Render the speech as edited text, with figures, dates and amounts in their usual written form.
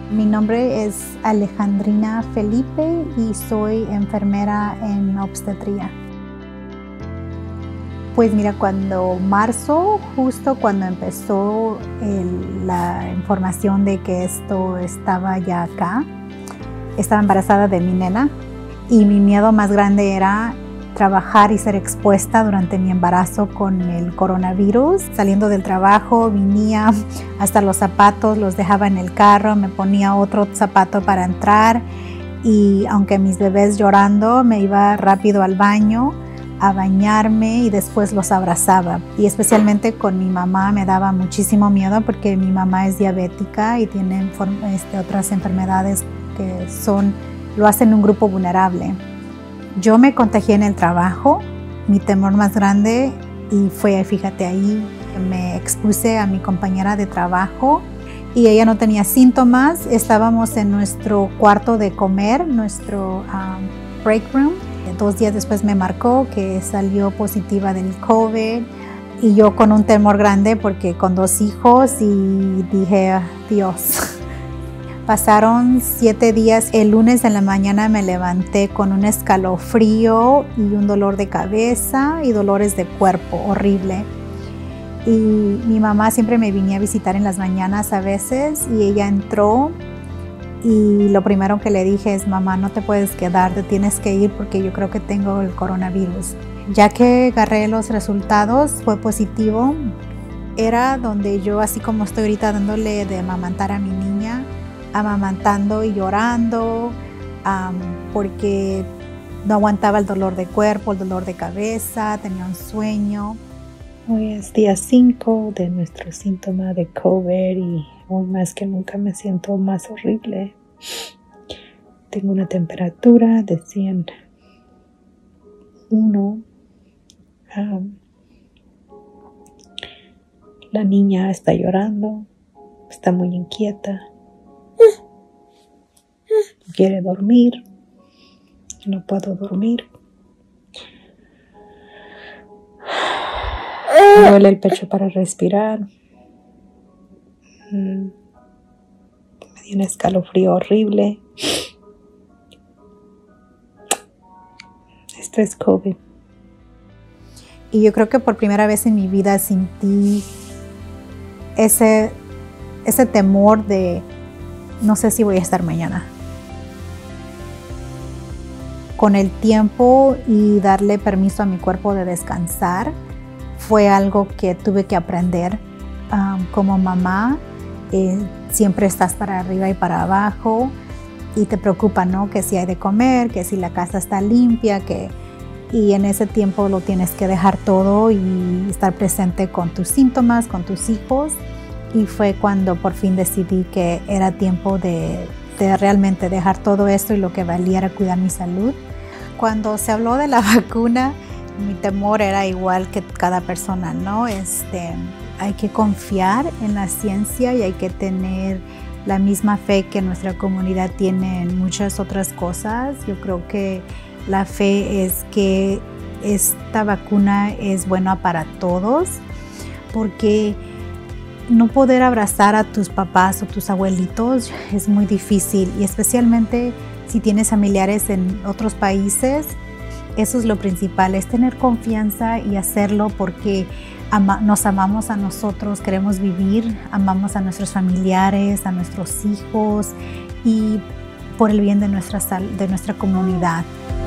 Mi nombre es Alejandrina Felipe y soy enfermera en obstetría. Pues mira, marzo, justo cuando empezó la información de que esto estaba ya acá, estaba embarazada de mi nena y mi miedo más grande era trabajar y ser expuesta durante mi embarazo con el coronavirus. Saliendo del trabajo, venía hasta los zapatos, los dejaba en el carro, me ponía otro zapato para entrar y aunque mis bebés llorando, me iba rápido al baño a bañarme y después los abrazaba. Y especialmente con mi mamá me daba muchísimo miedo porque mi mamá es diabética y tiene otras enfermedades que lo hacen un grupo vulnerable. Yo me contagié en el trabajo, mi temor más grande, y fue, fíjate, ahí me expuse a mi compañera de trabajo y ella no tenía síntomas. Estábamos en nuestro cuarto de comer, nuestro break room. 2 días después me marcó que salió positiva del COVID y yo con un temor grande porque con 2 hijos y dije, Dios. Pasaron 7 días, el lunes en la mañana me levanté con un escalofrío y un dolor de cabeza y dolores de cuerpo horrible. Y mi mamá siempre me venía a visitar en las mañanas a veces y ella entró y lo primero que le dije es, mamá, no te puedes quedar, te tienes que ir porque yo creo que tengo el coronavirus. Ya que agarré los resultados, fue positivo. Era donde yo, así como estoy ahorita dándole de amamantar a mi niña, amamantando y llorando porque no aguantaba el dolor de cuerpo, el dolor de cabeza, tenía un sueño. Hoy es día 5 de nuestro síntoma de COVID y hoy más que nunca me siento más horrible. Tengo una temperatura de 101. La niña está llorando, está muy inquieta. Quiere dormir, no puedo dormir. Me duele el pecho para respirar. Me dio un escalofrío horrible. Esto es COVID. Y yo creo que por primera vez en mi vida sentí ese temor de no sé si voy a estar mañana. Con el tiempo y darle permiso a mi cuerpo de descansar fue algo que tuve que aprender. Como mamá, siempre estás para arriba y para abajo y te preocupa, ¿no? Que si hay de comer, que si la casa está limpia, y en ese tiempo lo tienes que dejar todo y estar presente con tus síntomas, con tus hijos. Y fue cuando por fin decidí que era tiempo de realmente dejar todo esto y lo que valía era cuidar mi salud. Cuando se habló de la vacuna, mi temor era igual que cada persona, ¿no? Hay que confiar en la ciencia y hay que tener la misma fe que nuestra comunidad tiene en muchas otras cosas. Yo creo que la fe es que esta vacuna es buena para todos, porque no poder abrazar a tus papás o tus abuelitos es muy difícil, y especialmente si tienes familiares en otros países. Eso es lo principal, es tener confianza y hacerlo porque nos amamos a nosotros, queremos vivir, amamos a nuestros familiares, a nuestros hijos y por el bien de nuestra comunidad.